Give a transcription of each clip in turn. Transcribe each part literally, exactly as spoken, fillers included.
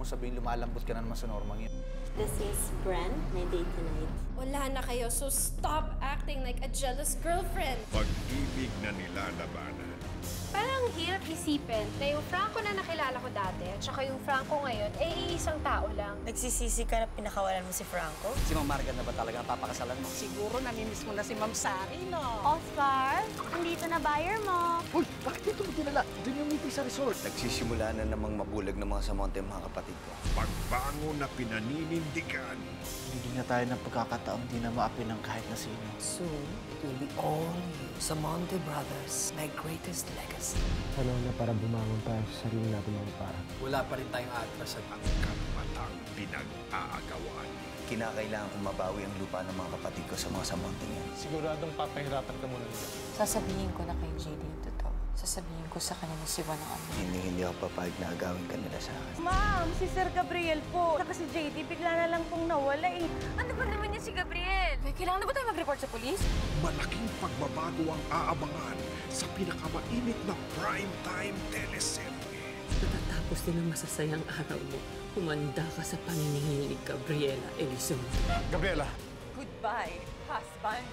mo sabihin lumalambot ka na naman sa normang yun. This is Bren, my date tonight. Wala na kayo, so stop acting like a jealous girlfriend. Pag-ibig na nilalabanan. Parang hirap isipin na yung Franco na nakilala ko dati at saka yung Franco ngayon, eh iisang tao lang. Nagsisisi ka na pinakawalan mo si Franco? Si Ma'am Marga na ba talaga ang papakasalan mo? Siguro namimiss mo na si Ma'am Sari, no? Oscar, andito na buyer mo. Uy, bakit dito mo dinala? Doon yung meeting sa resort. Nagsisimula na namang mabulag ng mga samonte mga kapatid ko. Pagbango na pinaninindigan. Bigyan na tayo ng pagkakataong di na maapi ng kahit na sino. Soon, it will be all you, Samonte Brothers, my greatest legacy. Ano na para bumangon tayo sa sarili natin mga para. Wala pa rin tayong atras at Ang karapatang pinag-aagawan. Kinakailangan kong mabawi ang lupa ng mga kapatid ko sa mga samonte yan. Siguradong papahirapan ka muna nila. Sasabihin ko na kay J D yung totoo. Sasabihin ko sa kanya na si Juan ang ano. Hindi, hindi ako papayag na agawin ka nila sa akin. Ma'am, si Sir Gabriel po. Saka si J D bigla na lang pong nawala eh. Ano ba naman yan si Gabriel? May kailangan na ba tayo mag-report sa polis? Malaking pagbabago ang aabangan sa pinakamainit na primetime teleserye. Natatapos din ang masasayang araw mo. Humanda ka sa paniningil ni Gabriela Elizon. Gabriela! Goodbye, husband.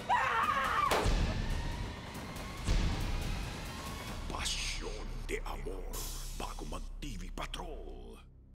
Pasyon de Amor bago mag-T V Patrol.